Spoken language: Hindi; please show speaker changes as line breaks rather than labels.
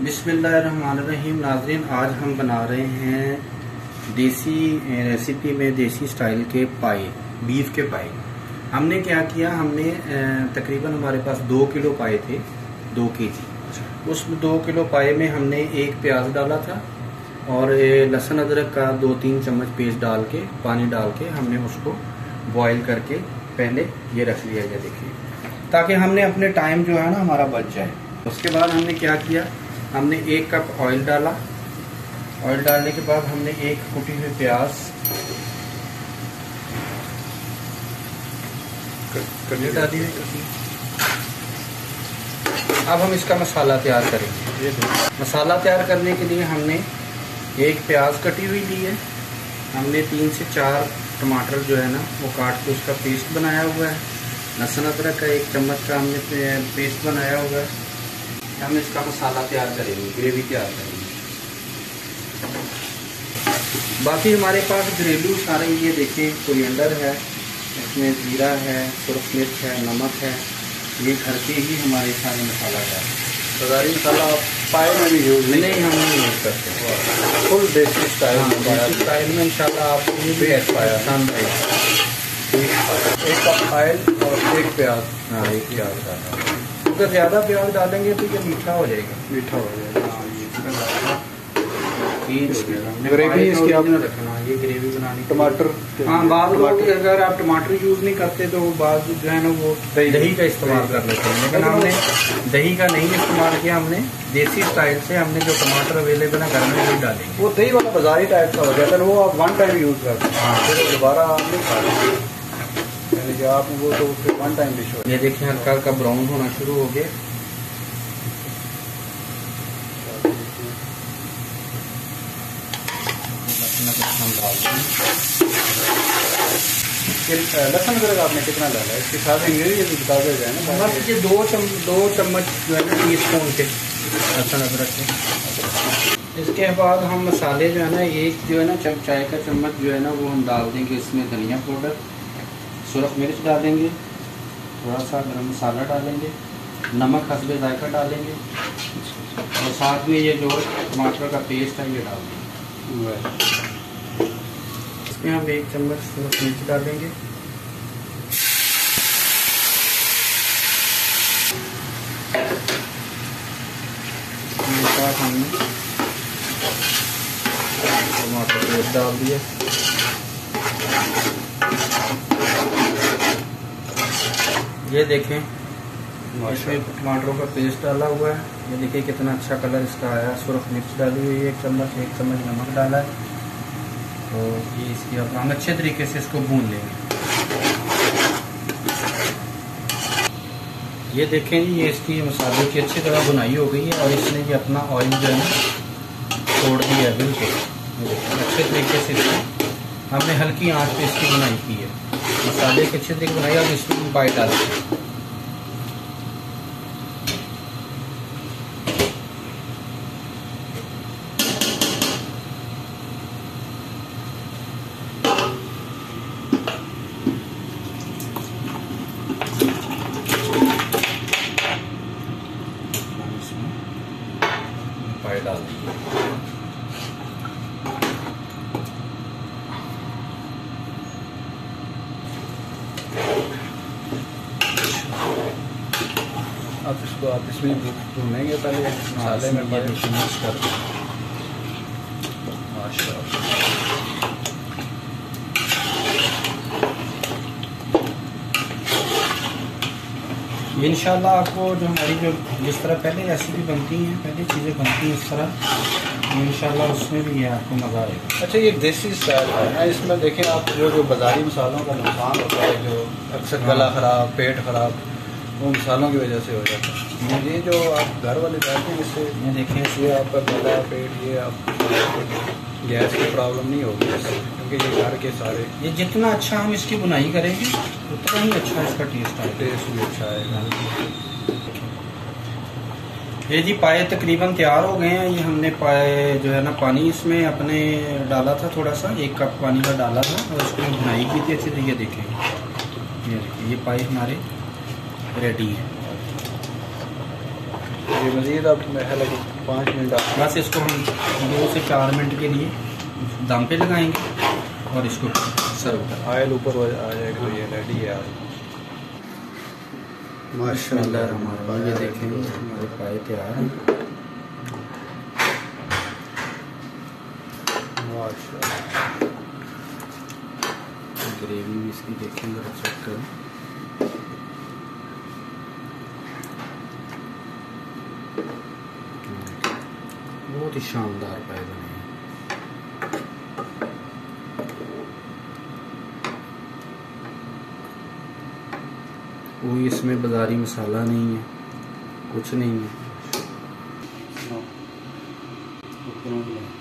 बिस्मिल्लाहिर्रहमानिर्रहीम। नाज़रीन, आज हम बना रहे हैं देसी रेसिपी में देसी स्टाइल के पाए, बीफ के पाए। हमने क्या किया, हमने तकरीबन हमारे पास 2 किलो पाए थे, 2 केजी। उस 2 किलो पाए में हमने 1 प्याज डाला था और लहसुन अदरक का 2-3 चम्मच पेस्ट डाल के, पानी डाल के हमने उसको बॉईल करके पहले ये रख लिया गया, देखिए, ताकि हमने अपने टाइम जो है ना हमारा बच जाए। उसके बाद हमने क्या किया, हमने 1 कप ऑयल डाला। ऑयल डालने के बाद हमने 1 कुटी हुई प्याज डाली हुई। अब हम इसका मसाला तैयार करेंगे। मसाला तैयार करने के लिए हमने 1 प्याज कटी हुई ली है। हमने 3 से 4 टमाटर जो है ना वो काट के उसका पेस्ट बनाया हुआ है। लहसुन अदरक का 1 चम्मच का हमने पेस्ट बनाया हुआ है। हम इसका मसाला तैयार करेंगे, ग्रेवी तैयार करेंगे। बाकी हमारे पास घरेलू सारे ये देखें, कोरिएंडर है, इसमें जीरा है, सुरख मिर्च है, नमक है, ये घर के ही हमारे सारे मसाला है।
बाजारी मसाला पाए में भी यूज
नहीं, हम नहीं यूज करते,
फुल देसी स्टाइल।
देसी स्टाइल में इंशाल्लाह आपको ये भी
पाया
पसंद आएगा।
1 कप ऑयल और 1 प्याज।
हाँ, 1 प्याज डाला। अगर ज़्यादा प्याज डालेंगे तो ये मीठा हो जाएगा,
मीठा हो जाएगा।
ग्रेवी इसकी आप रखना, ये ग्रेवी बनानी।
टमाटर,
हाँ, बाद लोग अगर आप टमाटर यूज़ नहीं करते तो बाद जो है ना वो दही का इस्तेमाल कर लेते हैं, लेकिन हमने दही का नहीं इस्तेमाल किया। हमने देसी स्टाइल से हमने जो टमाटर अवेलेबल है घर में वही डालेंगे।
वो दही वाला बाजारी टाइप का हो जाता है, वो आप 1 टाइम यूज़ करते हैं। हाँ, फिर दोबारा आप नहीं खाते, यानी कि आप वो तो फिर 1 टाइम डिश हो।
ये देखिए, हल्का हल्का ब्राउन होना शुरू हो गया।
लहसुन अदरक आपने कितना डाला है, इसके साथ इंग्रेडिएंट बता दिया जाए ना।
बस ये 2 चम्मच जो है ना टीस्पून के लहसुन अदरक के। इसके बाद हम मसाले जो है ना, एक जो है ना चाय का चम्मच जो है ना वो हम डाल देंगे इसमें। धनिया पाउडर, सुरख मिर्च डालेंगे, थोड़ा सा गरम मसाला डालेंगे, नमक हस्बे जायका डालेंगे और साथ में ये जो टमाटर का पेस्ट है ये डाल देंगे। इसमें हम 1 चम्मच सुरख मिर्च डालेंगे। इसके साथ हमने टमाटर पेस्ट डाल दिया। ये देखें, इसमें टमाटरों का पेस्ट डाला हुआ है। ये देखिए कितना अच्छा कलर इसका आया। सुरख मिर्च डाली हुई है 1 चम्मच नमक डाला है। तो ये इसकी अब हम अच्छे तरीके से इसको भून लेंगे। ये देखें जी, ये इसकी मसाले की अच्छी तरह बुनाई हो गई है और इसने ये अपना ऑयल जो है ना छोड़ दिया है बिल्कुल अच्छे तरीके से। इसको हमने हल्की आंच पे इसकी बुनाई की है, मसाले की अच्छी तरीके बनाई। और इसमें पाई डालते हैं। पाई डाल देंगे।
अब इसको आप इसमें भूनेंगे पहले मसाले में मिक्स कर दें। माशाअल्लाह,
इंशाल्लाह आपको जो हमारी जो जिस तरह पहले रेसिपी बनती हैं, पहले चीज़ें बनती हैं इस तरह, इंशाल्लाह उसमें भी ये आपको मज़ा आएगा।
अच्छा, ये देसी स्टाइल है ना, इसमें देखें आप जो बाज़ारी मसालों का नुकसान होता है, जो अक्सर गला ख़राब, पेट ख़राब, वो मसालों की वजह से हो जाता है। ये जो आप घर वाले डालते हैं, इससे
ये देखें,
ये आपका गला, पेट, ये आप गैस की प्रॉब्लम नहीं होगी इससे, क्योंकि ये घर के सारे।
ये जितना अच्छा हम इसकी बुनाई करेंगे उतना ही अच्छा इसका टेस्ट आएगा।
टेस्ट भी अच्छा आएगा।
ये जी पाए तकरीबन तैयार हो गए हैं। ये हमने पाए जो है ना पानी इसमें अपने डाला था, थोड़ा सा 1 कप पानी का डाला था और उसको बुनाई की थी अच्छी तरीके। देखें ये पाए हमारे रेडी है।
ये मज़ीद अब मेरा लगे 5 मिनट
बस इसको हम 2 से 4 मिनट के लिए दम पे लगाएंगे और इसको सर्व करें।
ऑयल ऊपर आ जाएगा तो ये रेडी है।
माशाल्लाह हमारा ये देखें हमारे पाए तैयार हैं।
माशाल्लाह
ग्रेवी भी इसकी देखें जरा चेक करें। बहुत ही शानदार पाए बने हैं। कोई इसमें बाजारी मसाला नहीं है, कुछ नहीं है।